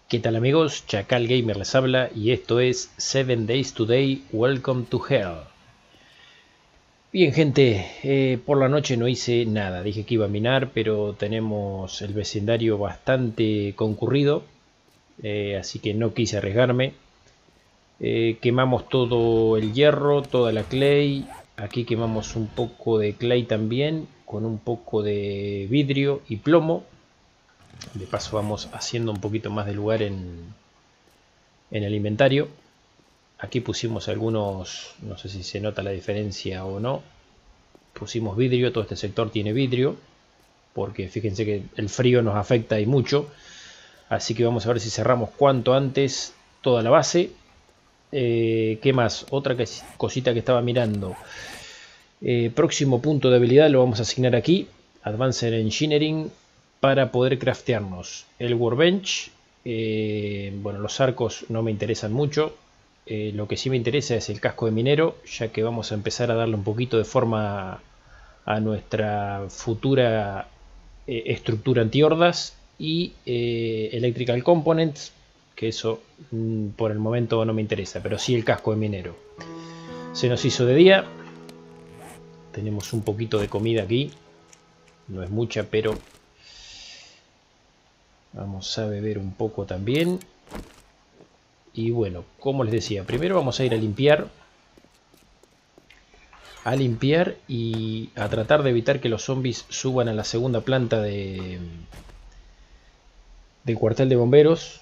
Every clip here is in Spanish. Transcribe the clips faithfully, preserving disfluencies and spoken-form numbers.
¿Qué tal amigos? Chacal Gamer les habla y esto es seven Days Today, Welcome to Hell. Bien gente, eh, por la noche no hice nada, dije que iba a minar, pero tenemos el vecindario bastante concurrido, eh, así que no quise arriesgarme. Eh, quemamos todo el hierro, toda la clay, aquí quemamos un poco de clay también, con un poco de vidrio y plomo. De paso vamos haciendo un poquito más de lugar en... en el inventario. Aquí pusimos algunos, no sé si se nota la diferencia o no, pusimos vidrio, todo este sector tiene vidrio porque fíjense que el frío nos afecta y mucho, así que vamos a ver si cerramos cuanto antes toda la base. Eh, ¿qué más? Otra cosita que estaba mirando, eh, próximo punto de habilidad lo vamos a asignar aquí, Advanced Engineering, para poder craftearnos el workbench. Eh, bueno, los arcos no me interesan mucho. Eh, lo que sí me interesa es el casco de minero, ya que vamos a empezar a darle un poquito de forma a nuestra futura eh, estructura antihordas. Y eh, Electrical Components, que eso mmm, por el momento no me interesa, pero sí el casco de minero. Se nos hizo de día. Tenemos un poquito de comida aquí. No es mucha, pero vamos a beber un poco también. Y bueno, como les decía, primero vamos a ir a limpiar. A limpiar y a tratar de evitar que los zombies suban a la segunda planta de, del cuartel de bomberos,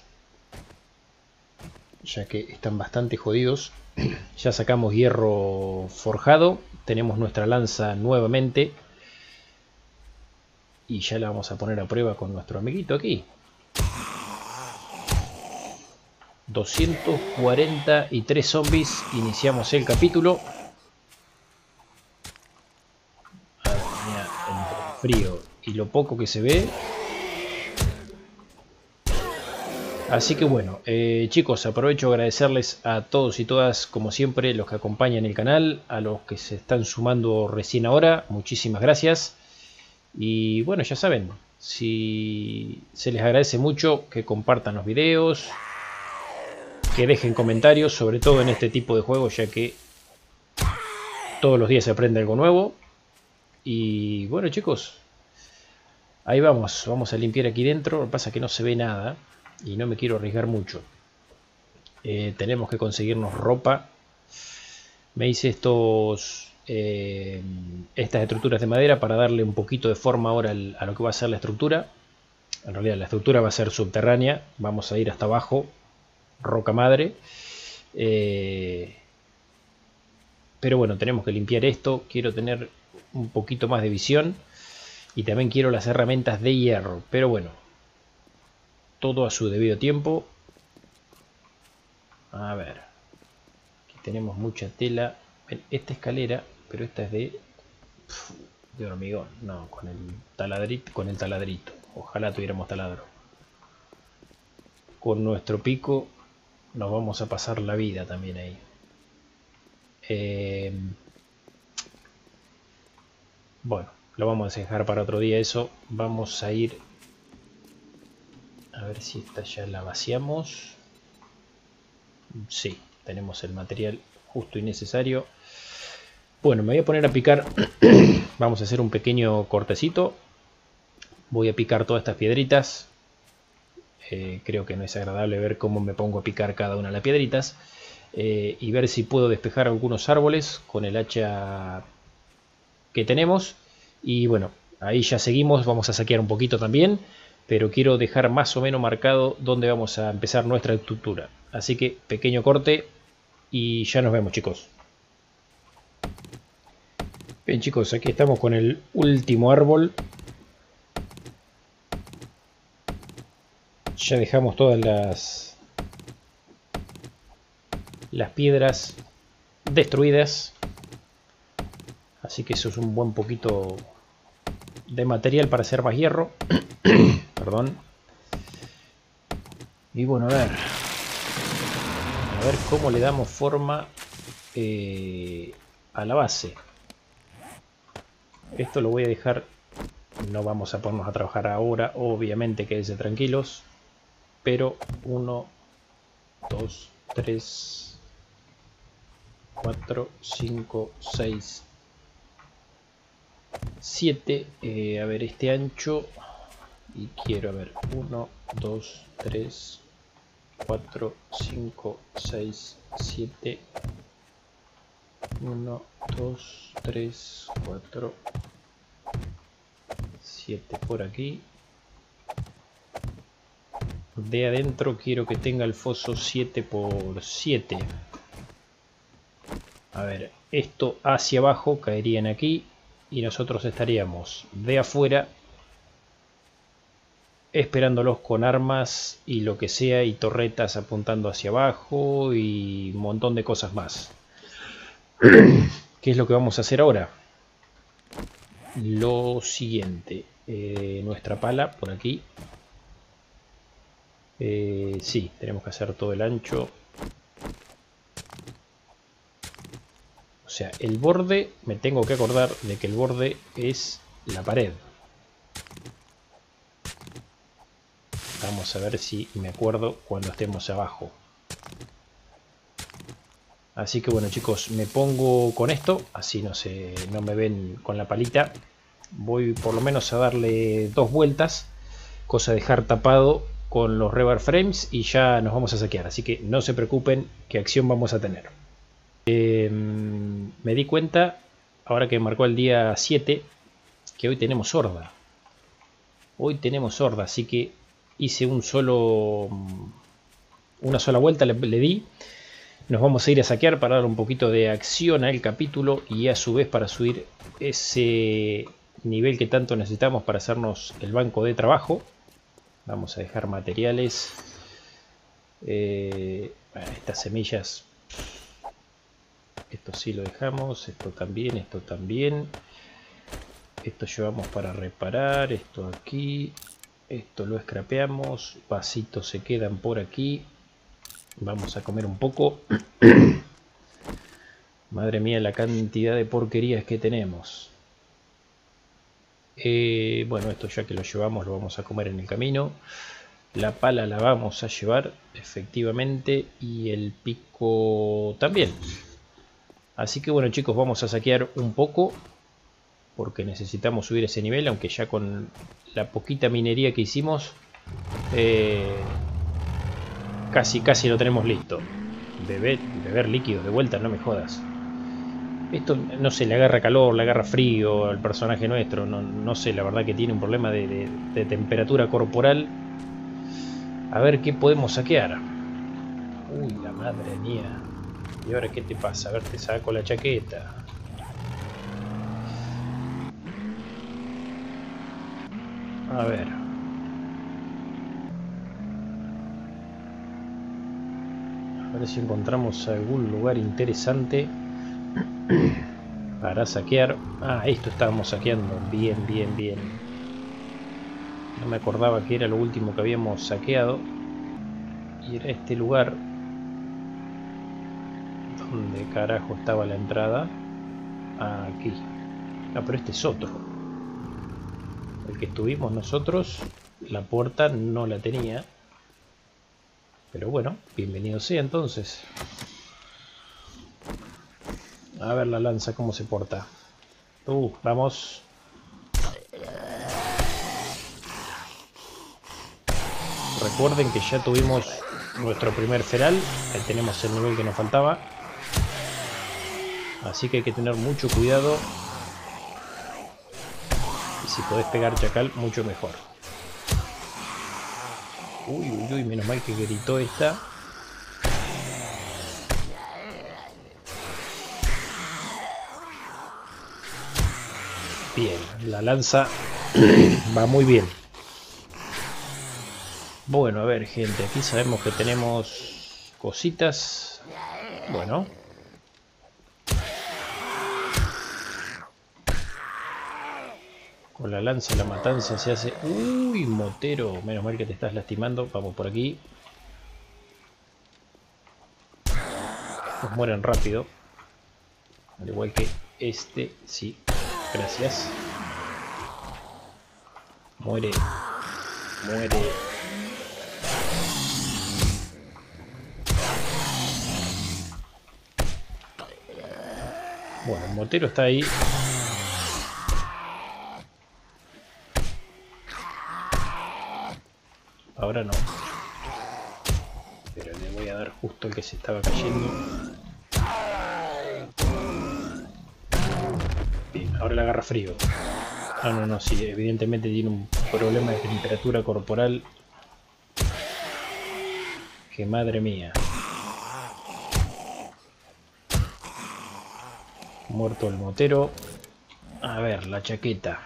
ya que están bastante jodidos. Ya sacamos hierro forjado. Tenemos nuestra lanza nuevamente. Y ya la vamos a poner a prueba con nuestro amiguito aquí. doscientos cuarenta y tres zombies. Iniciamos el capítulo. A ver, mira, entre el frío y lo poco que se ve. Así que bueno, eh, chicos, aprovecho a agradecerles a todos y todas, como siempre, los que acompañan el canal, a los que se están sumando recién ahora, muchísimas gracias. Y bueno, ya saben, si se les agradece mucho que compartan los videos, que dejen comentarios, sobre todo en este tipo de juegos, ya que todos los días se aprende algo nuevo. Y bueno chicos, ahí vamos, vamos a limpiar aquí dentro. Lo que pasa es que no se ve nada y no me quiero arriesgar mucho. Eh, tenemos que conseguirnos ropa. Me hice estos eh, estas estructuras de madera para darle un poquito de forma ahora al, a lo que va a ser la estructura. En realidad la estructura va a ser subterránea, vamos a ir hasta abajo, roca madre. Eh, pero bueno, tenemos que limpiar esto. Quiero tener un poquito más de visión y también quiero las herramientas de hierro, pero bueno, todo a su debido tiempo. A ver, aquí tenemos mucha tela. Esta escalera, pero esta es de de hormigón, no, con el taladrito, con el taladrito. Ojalá tuviéramos taladro. Con nuestro pico nos vamos a pasar la vida también ahí. Eh, bueno, lo vamos a dejar para otro día eso. Vamos a ir a ver si esta ya la vaciamos. Sí, tenemos el material justo y necesario. Bueno, me voy a poner a picar. Vamos a hacer un pequeño cortecito. Voy a picar todas estas piedritas. Eh, creo que no es agradable ver cómo me pongo a picar cada una de las piedritas. Eh, y ver si puedo despejar algunos árboles con el hacha que tenemos. Y bueno, ahí ya seguimos. Vamos a saquear un poquito también. Pero quiero dejar más o menos marcado dónde vamos a empezar nuestra estructura. Así que pequeño corte y ya nos vemos chicos. Bien chicos, aquí estamos con el último árbol. Ya dejamos todas las las piedras destruidas. Así que eso es un buen poquito de material para hacer más hierro. Perdón. Y bueno, a ver. A ver cómo le damos forma eh, a la base. Esto lo voy a dejar. No vamos a ponernos a trabajar ahora. Obviamente quédense tranquilos. pero uno, dos, tres, cuatro, cinco, seis, siete. Eh, a ver, este ancho. Y quiero, a ver, uno, dos, tres, cuatro, cinco, seis, siete. uno, dos, tres, cuatro, siete por aquí. De adentro quiero que tenga el foso siete por siete. A ver, esto hacia abajo caerían aquí y nosotros estaríamos de afuera esperándolos con armas y lo que sea y torretas apuntando hacia abajo y un montón de cosas más. ¿Qué es lo que vamos a hacer ahora? Lo siguiente, eh, nuestra pala por aquí. Eh, sí, tenemos que hacer todo el ancho. O sea, el borde, me tengo que acordar de que el borde es la pared. Vamos a ver si me acuerdo cuando estemos abajo. Así que bueno, chicos, me pongo con esto, así no se, no me ven con la palita. Voy por lo menos a darle dos vueltas, cosa de dejar tapado con los rebar frames y ya nos vamos a saquear. Así que no se preocupen qué acción vamos a tener. Eh, me di cuenta, ahora que marcó el día siete, que hoy tenemos horda. Hoy tenemos horda, así que hice un solo, una sola vuelta, le, le di. Nos vamos a ir a saquear para dar un poquito de acción al capítulo y a su vez para subir ese nivel que tanto necesitamos para hacernos el banco de trabajo. Vamos a dejar materiales. Eh, bueno, estas semillas, esto sí lo dejamos, esto también, esto también. Esto llevamos para reparar, esto aquí, esto lo scrapeamos, vasitos se quedan por aquí. Vamos a comer un poco. Madre mía, la cantidad de porquerías que tenemos. Eh, bueno, esto ya que lo llevamos lo vamos a comer en el camino. La pala la vamos a llevar, efectivamente, y el pico también. Así que bueno, chicos, vamos a saquear un poco, porque necesitamos subir ese nivel, aunque ya con la poquita minería que hicimos, eh, casi casi lo tenemos listo. Beber, beber líquidos de vuelta, no me jodas. Esto no sé, le agarra calor, le agarra frío al personaje nuestro. No, no sé, la verdad que tiene un problema de, de, de temperatura corporal. A ver qué podemos saquear. Uy, la madre mía. ¿Y ahora qué te pasa? A ver, te saco la chaqueta. A ver. A ver si encontramos algún lugar interesante para saquear. Ah, esto estábamos saqueando. Bien, bien, bien. No me acordaba que era lo último que habíamos saqueado. Y era este lugar. ¿Dónde carajo estaba la entrada? Aquí. Ah, pero este es otro. El que estuvimos nosotros, la puerta no la tenía. Pero bueno, bienvenido sea entonces. A ver la lanza cómo se porta. Uh, vamos. Recuerden que ya tuvimos nuestro primer feral. Ahí tenemos el nivel que nos faltaba. Así que hay que tener mucho cuidado. Y si podés pegar chacal, mucho mejor. Uy, uy, uy, menos mal que gritó esta. Bien, la lanza va muy bien. Bueno, a ver, gente, aquí sabemos que tenemos cositas. Bueno. Con la lanza la matanza se hace... Uy, motero, menos mal que te estás lastimando. Vamos por aquí. Nos mueren rápido. Al igual que este, sí. Gracias. Muere. Muere. Bueno, el motero está ahí. Ahora no. Pero le voy a dar justo el que se estaba cayendo. Bien, ahora le agarra frío. Ah, no, no, sí, evidentemente tiene un problema de temperatura corporal. Que madre mía. Muerto el motero. A ver, la chaqueta.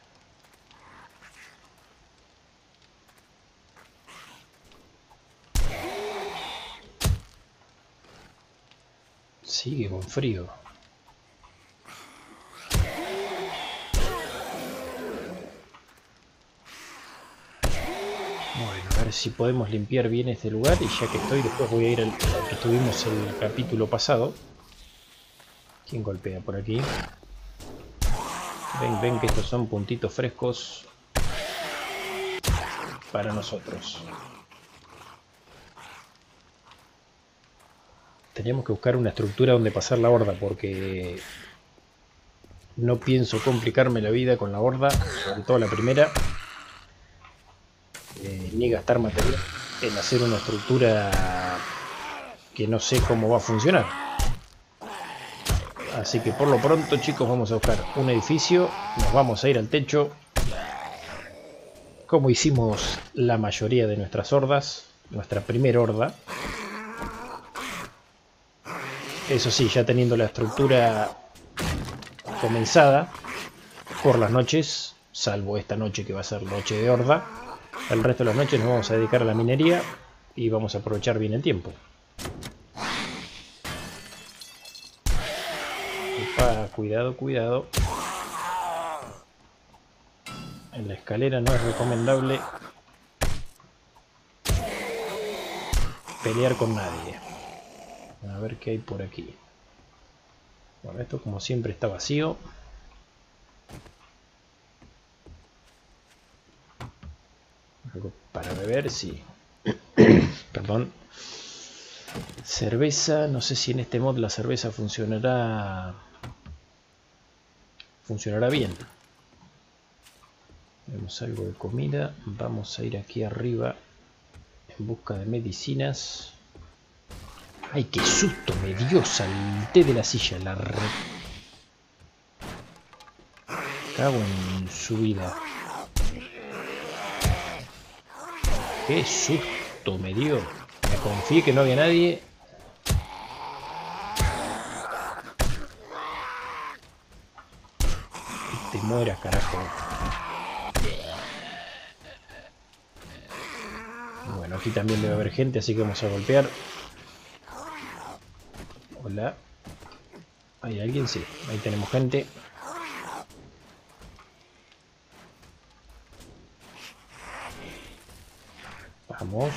Sigue con frío. Bueno, a ver si podemos limpiar bien este lugar. Y ya que estoy, después voy a ir al, al que estuvimos el capítulo pasado. ¿Quién golpea por aquí? Ven, ven que estos son puntitos frescos para nosotros. Teníamos que buscar una estructura donde pasar la horda, porque no pienso complicarme la vida con la horda, sobre todo la primera, eh, ni gastar material en hacer una estructura que no sé cómo va a funcionar. Así que por lo pronto, chicos, vamos a buscar un edificio, nos vamos a ir al techo, como hicimos la mayoría de nuestras hordas, nuestra primera horda. Eso sí, ya teniendo la estructura comenzada por las noches, salvo esta noche que va a ser noche de horda, el resto de las noches nos vamos a dedicar a la minería y vamos a aprovechar bien el tiempo. Opa, cuidado, cuidado. En la escalera no es recomendable pelear con nadie. A ver qué hay por aquí. Bueno, esto como siempre está vacío. Algo para beber, sí. Perdón. Cerveza, no sé si en este mod la cerveza funcionará funcionará bien. Vemos algo de comida. Vamos a ir aquí arriba en busca de medicinas. ¡Ay, qué susto me dio! Salté de la silla. La re... Cago en su vida. ¡Qué susto me dio! Me confié que no había nadie. Que te mueras, carajo. Bueno, aquí también debe haber gente, así que vamos a golpear. Hola. ¿Hay alguien? Sí, ahí tenemos gente. Vamos.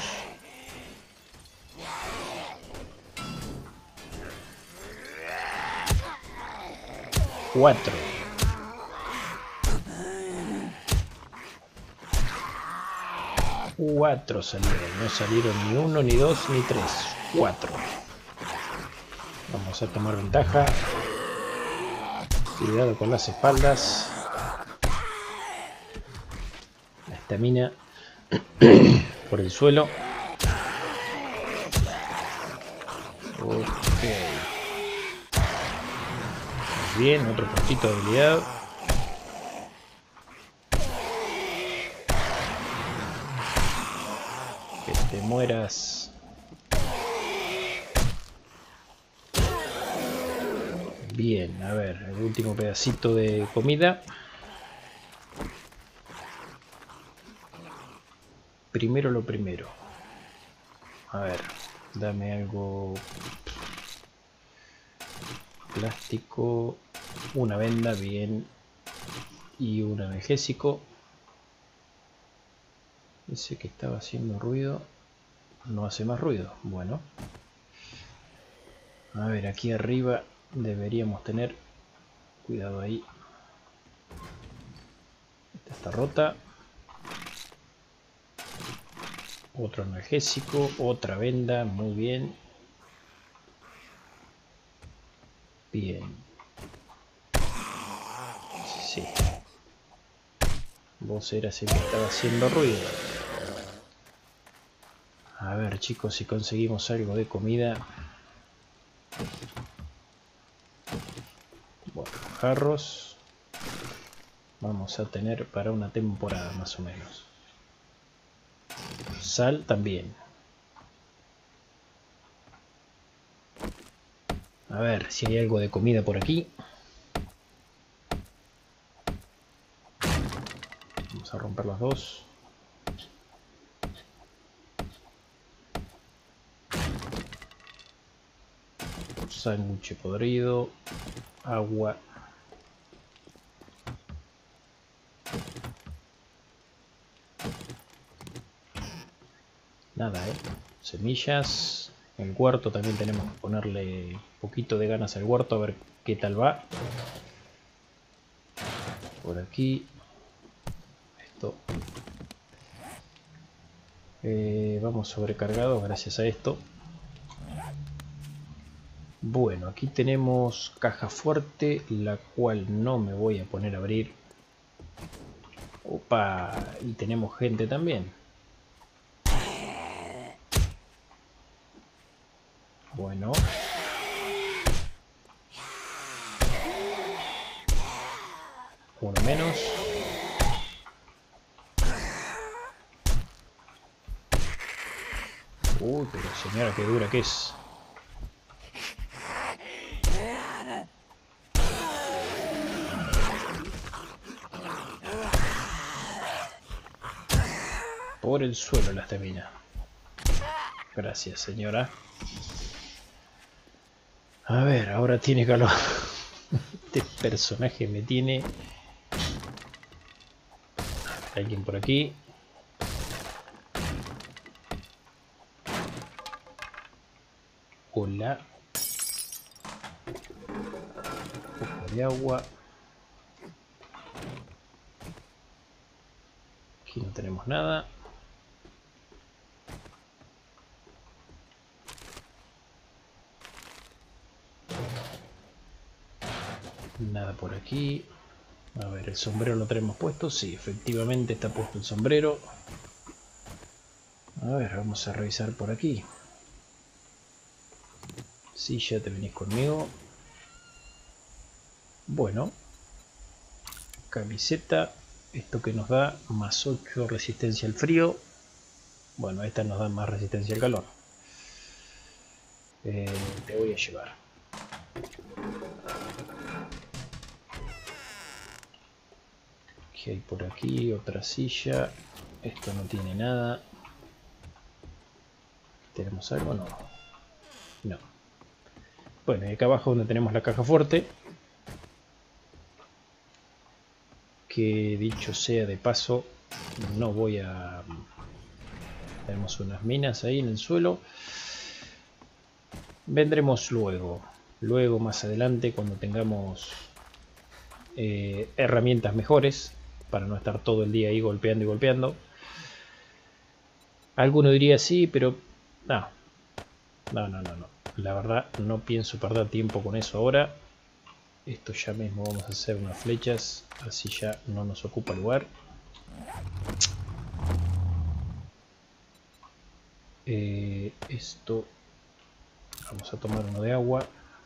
Cuatro. Cuatro salieron. No salieron ni uno, ni dos, ni tres. Cuatro. Vamos a tomar ventaja. Cuidado con las espaldas. La estamina por el suelo. Ok. Bien, otro puntito de habilidad. Que te mueras. Bien, a ver, el último pedacito de comida. Primero lo primero. A ver, dame algo. Plástico. Una venda, bien. Y un analgésico. Ese que estaba haciendo ruido no hace más ruido. Bueno. A ver, aquí arriba deberíamos tener. Cuidado ahí. Esta está rota. Otro analgésico. Otra venda. Muy bien. Bien. Sí. Vos eras el que estaba haciendo ruido. A ver, chicos, si conseguimos algo de comida. Bueno, jarros. Vamos a tener para una temporada más o menos. Sal también. A ver si hay algo de comida por aquí. Vamos a romper las dos. Sándwich podrido. Agua. Nada, eh. Semillas. El huerto también tenemos que ponerle un poquito de ganas al huerto a ver qué tal va. Por aquí. Esto. Eh, vamos sobrecargados gracias a esto. Bueno, aquí tenemos caja fuerte, la cual no me voy a poner a abrir. Opa, y tenemos gente también. Bueno. Uno menos. Uy, pero señora, qué dura que es. Por el suelo la estamina. Gracias, señora. A ver, ahora tiene calor. Este personaje me tiene... Alguien por aquí. Hola. Un poco de agua. Aquí no tenemos nada. Nada por aquí. A ver, el sombrero lo tenemos puesto. Sí, efectivamente está puesto el sombrero. A ver, vamos a revisar por aquí. Sí, ya te venís conmigo. Bueno. Camiseta. Esto que nos da más ocho resistencia al frío. Bueno, esta nos da más resistencia al calor. Eh, te voy a llevar. ¿Qué hay por aquí? Otra silla. Esto no tiene nada. ¿Tenemos algo? No. No. Bueno, y acá abajo donde tenemos la caja fuerte. Que dicho sea de paso, no voy a... Tenemos unas minas ahí en el suelo. Vendremos luego. Luego más adelante cuando tengamos eh, herramientas mejores. Para no estar todo el día ahí golpeando y golpeando. Alguno diría sí, pero no. No, no, no, no. La verdad no pienso perder tiempo con eso ahora. Esto ya mismo vamos a hacer unas flechas. Así ya no nos ocupa lugar. Eh, esto... Vamos a tomar uno de agua.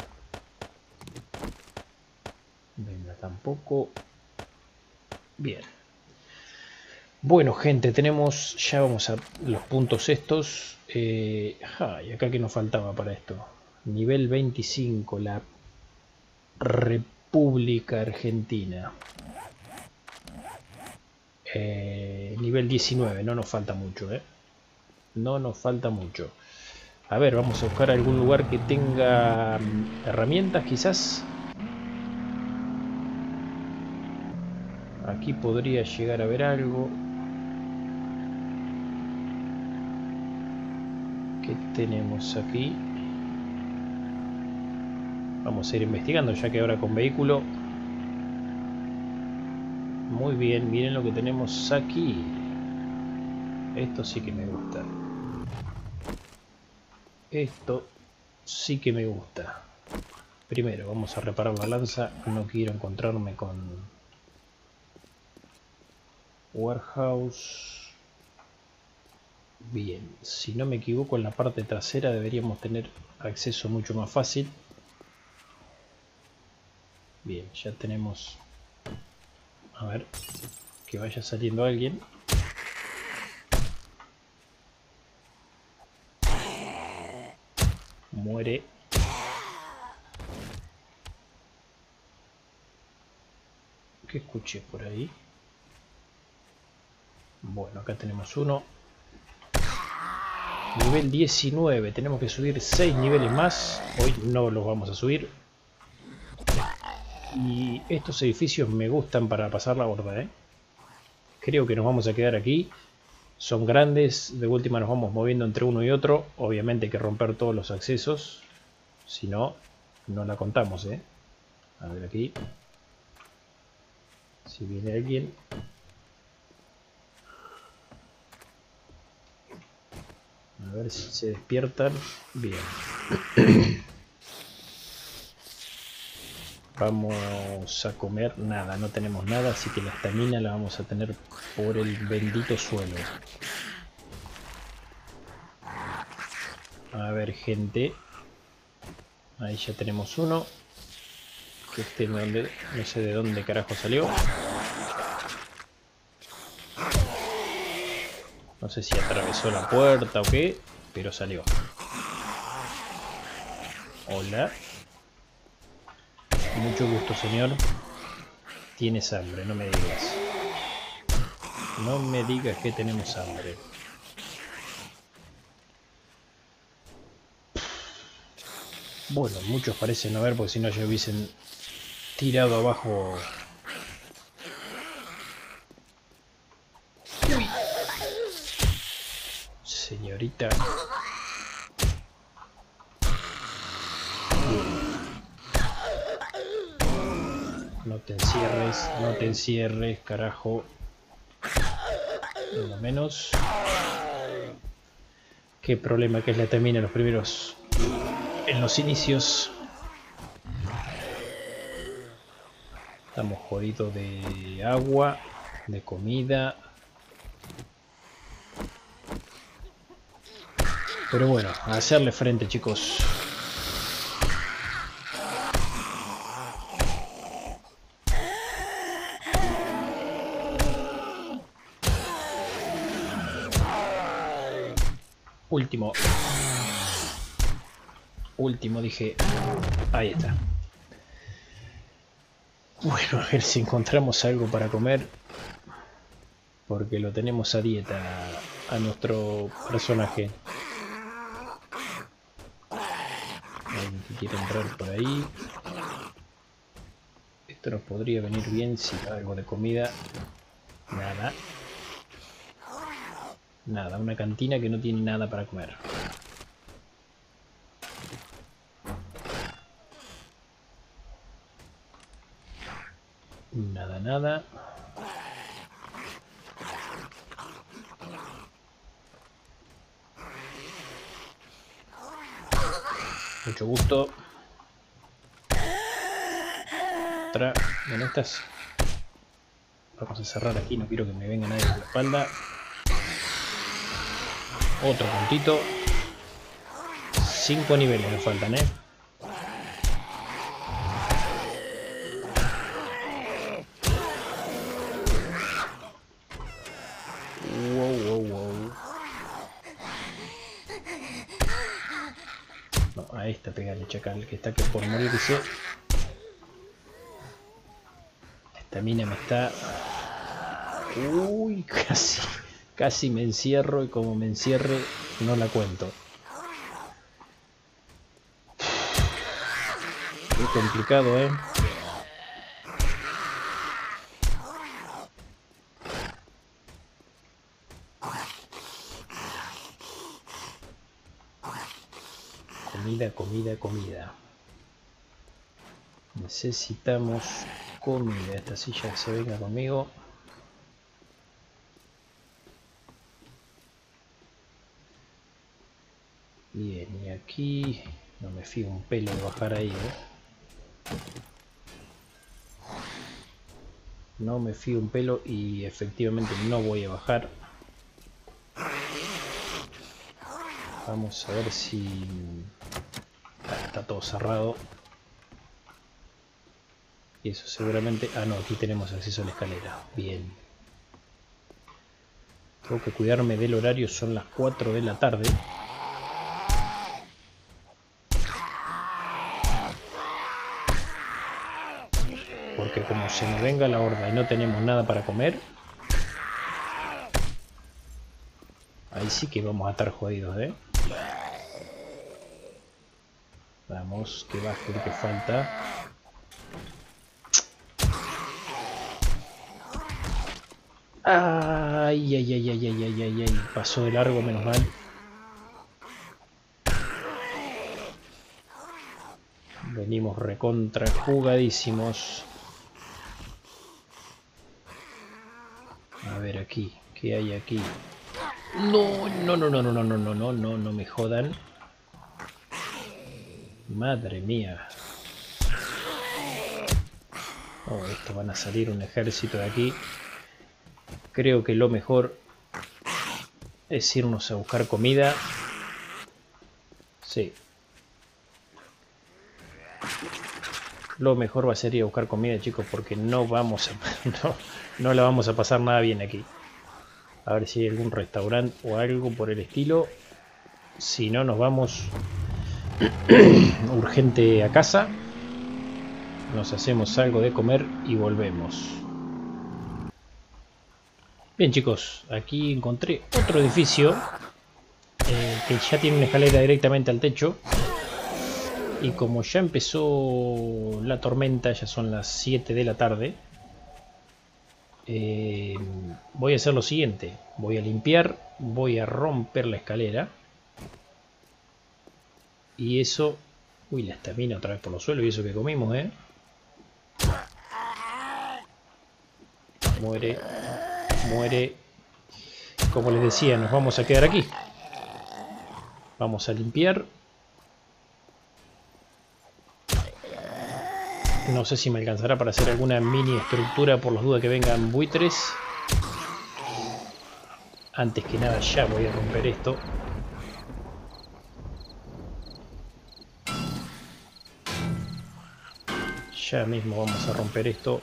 Venga, tampoco. Bien. Bueno, gente, tenemos... Ya vamos a los puntos estos. Eh, ja, y acá que nos faltaba para esto. Nivel veinticinco, la República Argentina. Eh, nivel diecinueve, no nos falta mucho, ¿eh? No nos falta mucho. A ver, vamos a buscar algún lugar que tenga herramientas, quizás. Aquí podría llegar a ver algo. ¿Qué tenemos aquí? Vamos a ir investigando, ya que ahora con vehículo. Muy bien, miren lo que tenemos aquí. Esto sí que me gusta. Esto sí que me gusta. Primero vamos a reparar la lanza. No quiero encontrarme con Warehouse. Bien, si no me equivoco, en la parte trasera deberíamos tener acceso mucho más fácil. Bien, ya tenemos... A ver, que vaya saliendo alguien. Muere. ¿Qué escuché por ahí? Bueno, acá tenemos uno. Nivel diecinueve. Tenemos que subir seis niveles más. Hoy no los vamos a subir. Y estos edificios me gustan para pasar la gorda, ¿eh? Creo que nos vamos a quedar aquí. Son grandes. De última nos vamos moviendo entre uno y otro. Obviamente hay que romper todos los accesos. Si no, no la contamos, ¿eh? A ver aquí. Si viene alguien. A ver si se despiertan. Bien. Vamos a comer. Nada, no tenemos nada. Así que la estamina la vamos a tener por el bendito suelo. A ver, gente. Ahí ya tenemos uno. Que este no, no sé de dónde carajo salió. No sé si atravesó la puerta o qué, pero salió. Hola. Mucho gusto, señor. Tienes hambre, no me digas. No me digas que tenemos hambre. Bueno, muchos parecen no haber, porque si no ya hubiesen tirado abajo. Uy. Señorita. No te encierres, no te encierres, carajo. Por lo menos. Qué problema que es la termina en los primeros... En los inicios. Estamos jodidos de agua, de comida. Pero bueno, a hacerle frente, chicos. Último. Último, dije. Ahí está. Bueno, a ver si encontramos algo para comer. Porque lo tenemos a dieta a nuestro personaje. Alguien que quiere entrar por ahí. Esto nos podría venir bien si hay algo de comida. Nada. Nada, una cantina que no tiene nada para comer. Nada, nada. Mucho gusto. Otra. ¿Dónde estás? Vamos a cerrar aquí, no quiero que me venga nadie por la espalda. Otro puntito. Cinco niveles nos faltan, ¿eh? Wow, wow, wow. No, a esta pegale, chacal, que está que por morirse. Esta mina me está... Uy, casi, casi me encierro y como me encierre no la cuento. Qué complicado, ¿eh? Comida, comida, comida. Necesitamos comida. Esta silla que se venga conmigo. Bien, y aquí no me fío un pelo de bajar ahí, ¿eh? No me fío un pelo y efectivamente no voy a bajar. Vamos a ver si... Ah, está todo cerrado. Y eso seguramente... Ah, no, aquí tenemos acceso a la escalera. Bien. Tengo que cuidarme del horario, son las cuatro de la tarde. Porque como se nos venga la horda y no tenemos nada para comer, ahí sí que vamos a estar jodidos, ¿eh? Vamos, que baje el que falta. Ay, ay, ay, ay, ay, ay, ay, ay. Pasó de largo, menos mal. Venimos recontra jugadísimos. A ver aquí, ¿qué hay aquí? No, no, no, no, no, no, no, no, no, no, no me jodan. Madre mía. Oh, esto van a salir un ejército de aquí. Creo que lo mejor es irnos a buscar comida. Sí. Lo mejor va a ser ir a buscar comida, chicos, porque no vamos a... No, no la vamos a pasar nada bien aquí. A ver si hay algún restaurante o algo por el estilo. Si no, nos vamos urgente a casa. Nos hacemos algo de comer y volvemos. Bien, chicos, aquí encontré otro edificio eh, que ya tiene una escalera directamente al techo. Y como ya empezó la tormenta, ya son las siete de la tarde, eh, voy a hacer lo siguiente. Voy a limpiar, voy a romper la escalera. Y eso... Uy, la estamina otra vez por los suelos y eso que comimos, ¿eh? Muere, muere. Como les decía, nos vamos a quedar aquí. Vamos a limpiar. No sé si me alcanzará para hacer alguna mini estructura por las dudas que vengan buitres. Antes que nada ya voy a romper esto. Ya mismo vamos a romper esto.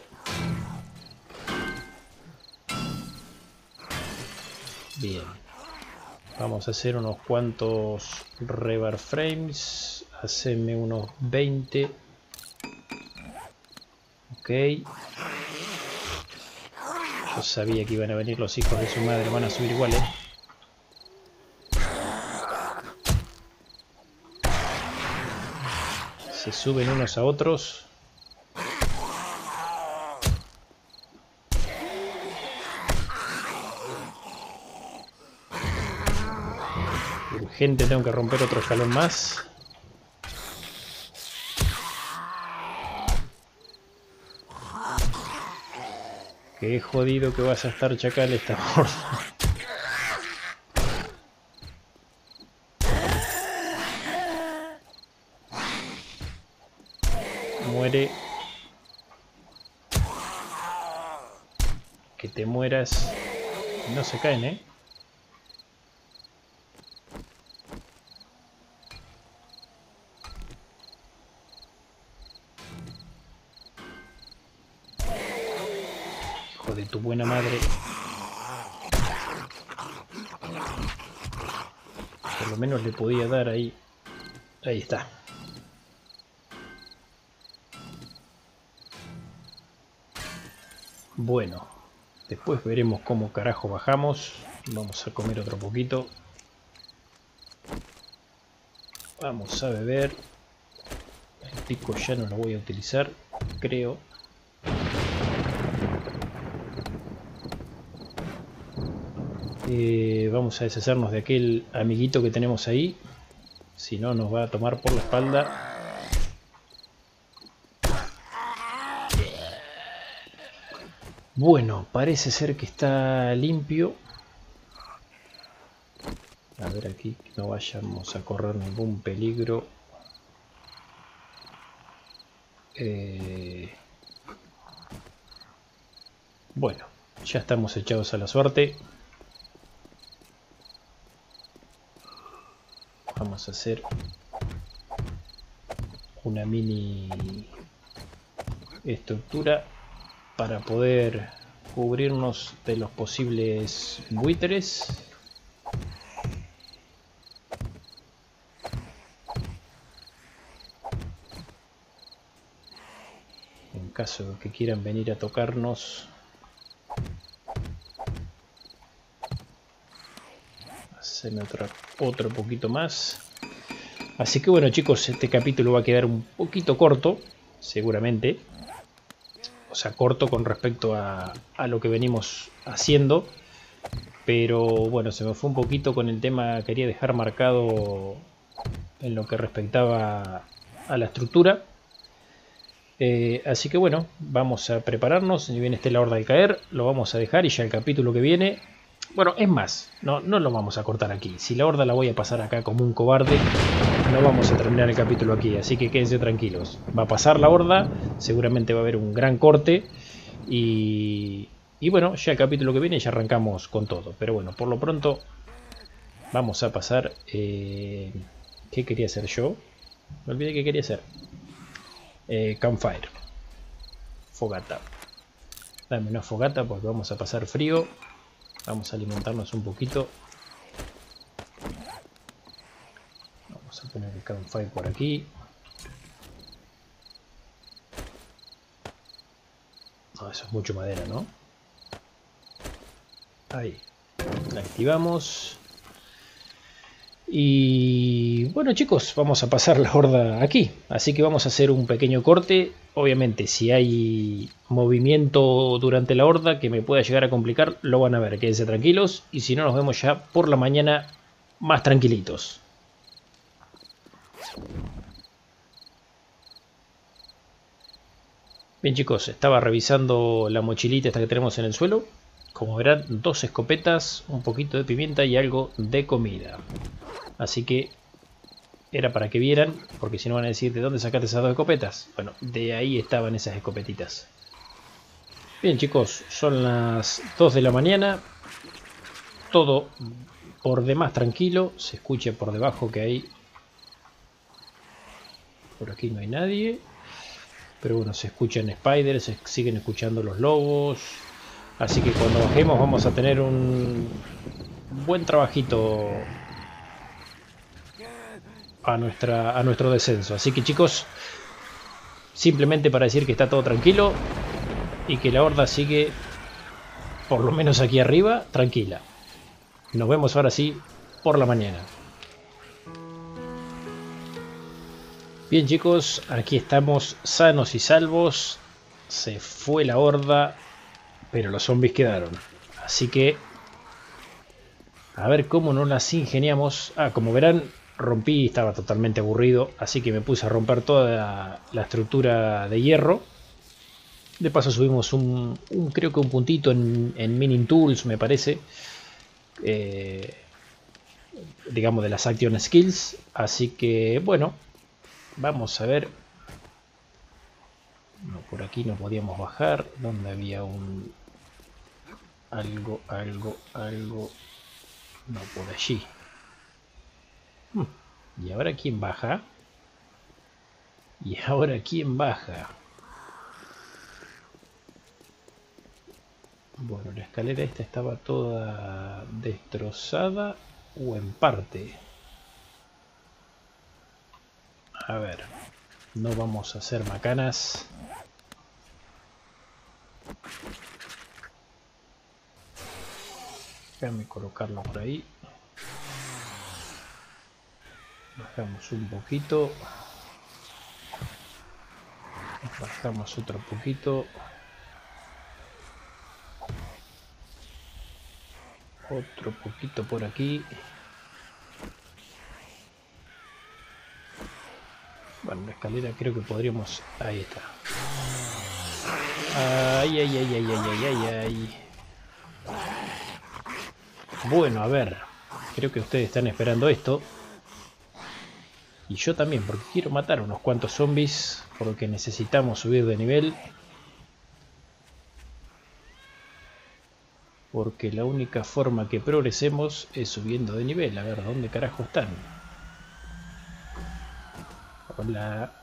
Bien. Vamos a hacer unos cuantos rebar frames. Haceme unos veinte. Ok. Yo sabía que iban a venir los hijos de su madre. Van a subir igual, ¿eh? Se suben unos a otros. Urgente, tengo que romper otro escalón más. Qué jodido que vas a estar, chacal, esta horda. Muere. Que te mueras. No se caen, ¿eh? Hijo de tu buena madre. Por lo menos le podía dar ahí. Ahí está. Bueno, después veremos cómo carajo bajamos. Vamos a comer otro poquito. Vamos a beber. El pico ya no lo voy a utilizar, creo. Eh, vamos a deshacernos de aquel amiguito que tenemos ahí. Si no, nos va a tomar por la espalda. Bueno, parece ser que está limpio. A ver aquí, que no vayamos a correr ningún peligro. Eh... Bueno, ya estamos echados a la suerte. Vamos a hacer una mini estructura para poder cubrirnos de los posibles buitres. En caso de que quieran venir a tocarnos. Hacerme otro, otro poquito más. Así que bueno, chicos, este capítulo va a quedar un poquito corto, seguramente. O sea, corto con respecto a, a lo que venimos haciendo. Pero bueno, se me fue un poquito con el tema. Quería dejar marcado en lo que respectaba a la estructura. Eh, así que bueno, vamos a prepararnos. Si bien esté la horda al caer, lo vamos a dejar y ya el capítulo que viene... Bueno, es más, no, no lo vamos a cortar aquí. Si la horda la voy a pasar acá como un cobarde, no vamos a terminar el capítulo aquí. Así que quédense tranquilos. Va a pasar la horda, seguramente va a haber un gran corte. Y, y bueno, ya el capítulo que viene ya arrancamos con todo. Pero bueno, por lo pronto vamos a pasar... Eh, ¿Qué quería hacer yo? Me olvidé qué quería hacer. Eh, campfire. Fogata. Dame una fogata porque vamos a pasar frío. Vamos a alimentarnos un poquito. Vamos a poner el campfire por aquí. Oh, eso es mucho madera, ¿no? Ahí. La activamos. Y bueno, chicos, vamos a pasar la horda aquí. Así que vamos a hacer un pequeño corte. Obviamente, si hay movimiento durante la horda que me pueda llegar a complicar, lo van a ver. Quédense tranquilos. Y si no, nos vemos ya por la mañana más tranquilitos. Bien, chicos, estaba revisando la mochilita esta que tenemos en el suelo. Como verán, dos escopetas, un poquito de pimienta y algo de comida. Así que era para que vieran, porque si no van a decir, ¿de dónde sacaste esas dos escopetas? Bueno, de ahí estaban esas escopetitas. Bien, chicos, son las dos de la mañana. Todo por demás tranquilo. Se escucha por debajo que hay... Por aquí no hay nadie. Pero bueno, se escuchan spiders, se siguen escuchando los lobos. Así que cuando bajemos vamos a tener un buen trabajito a, nuestra, a nuestro descenso. Así que chicos, simplemente para decir que está todo tranquilo y que la horda sigue, por lo menos aquí arriba, tranquila. Nos vemos ahora sí por la mañana. Bien, chicos, aquí estamos sanos y salvos. Se fue la horda, pero los zombies quedaron. Así que a ver cómo nos las ingeniamos. Ah, como verán, rompí, estaba totalmente aburrido, así que me puse a romper toda la, la estructura de hierro. De paso subimos un, un creo que un puntito en, en Mining Tools, me parece. Eh, digamos de las Action Skills. Así que bueno, vamos a ver. No, por aquí no podíamos bajar. ¿Dónde había un... Algo, algo, algo... No, por allí. Hmm. ¿Y ahora quién baja? ¿Y ahora quién baja? Bueno, la escalera esta estaba toda destrozada o en parte. A ver, no vamos a hacer macanas. Déjame colocarlo por ahí. Bajamos un poquito. Bajamos otro poquito. Otro poquito por aquí. Bueno, la escalera creo que podríamos... Ahí está. Ay, ay, ay, ay, ay, ay, ay, ay. Bueno, a ver. Creo que ustedes están esperando esto. Y yo también, porque quiero matar a unos cuantos zombies. Porque necesitamos subir de nivel. Porque la única forma que progresemos es subiendo de nivel. A ver, ¿dónde carajo están? Hola.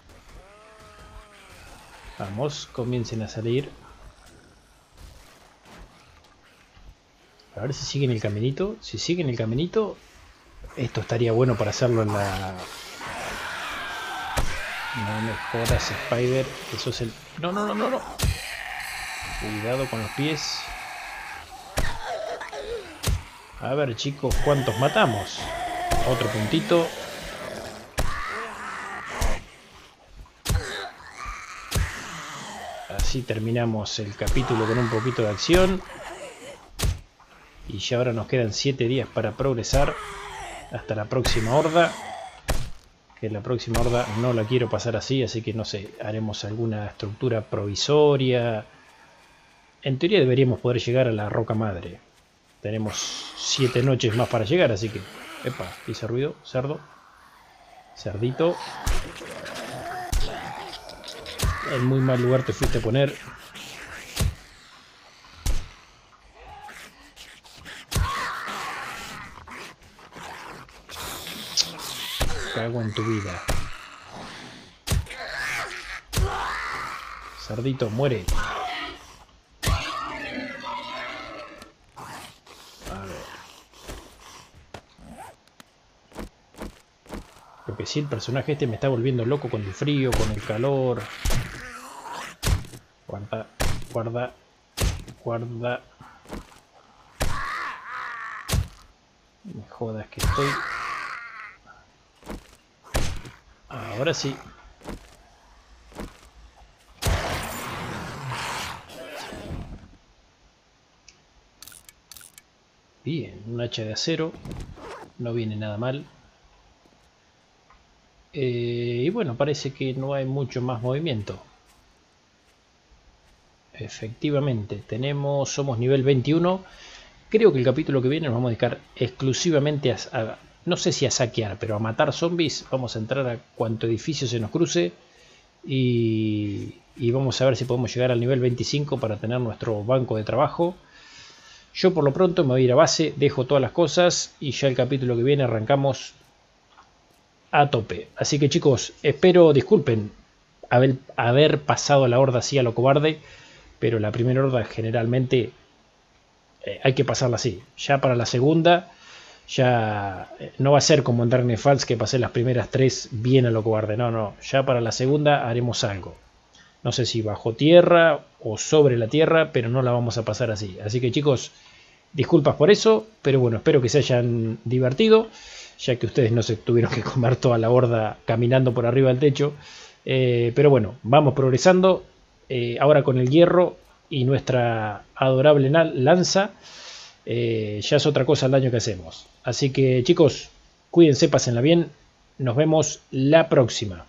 Vamos, comiencen a salir. A ver si siguen el caminito. Si siguen el caminito, esto estaría bueno para hacerlo en la... No me jodas, Spider. Eso es el... No, no, no, no, no. Cuidado con los pies. A ver, chicos, ¿cuántos matamos? Otro puntito. Así terminamos el capítulo con un poquito de acción. Y ya ahora nos quedan siete días para progresar. Hasta la próxima horda. Que la próxima horda no la quiero pasar así, así que no sé, haremos alguna estructura provisoria. En teoría deberíamos poder llegar a la roca madre. Tenemos siete noches más para llegar, así que... Epa, hice ruido, cerdo. Cerdito. En muy mal lugar te fuiste a poner. Cago en tu vida. Cerdito, muere. A ver. Lo que sí, el personaje este me está volviendo loco con el frío, con el calor. Guarda, guarda, guarda. Me jodas que estoy... Ahora sí. Bien, un hacha de acero. No viene nada mal. Eh, y bueno, parece que no hay mucho más movimiento. Efectivamente, tenemos, somos nivel veintiuno. Creo que el capítulo que viene nos vamos a dedicar exclusivamente a, a, no sé si a saquear, pero a matar zombies. Vamos a entrar a cuanto edificio se nos cruce y, y vamos a ver si podemos llegar al nivel veinticinco para tener nuestro banco de trabajo. Yo por lo pronto me voy a ir a base, dejo todas las cosas y ya el capítulo que viene arrancamos a tope. Así que chicos, espero, disculpen haber, haber pasado la horda así a lo cobarde, pero la primera horda generalmente eh, hay que pasarla así. Ya para la segunda, ya eh, no va a ser como en Darkness Falls que pasé las primeras tres bien a lo cobarde. No, no, ya para la segunda haremos algo. No sé si bajo tierra o sobre la tierra, pero no la vamos a pasar así. Así que chicos, disculpas por eso, pero bueno, espero que se hayan divertido, ya que ustedes no se tuvieron que comer toda la horda caminando por arriba del techo. Eh, pero bueno, vamos progresando. Eh, ahora con el hierro y nuestra adorable lanza, eh, ya es otra cosa el daño que hacemos. Así que chicos, cuídense, pásenla bien. Nos vemos la próxima.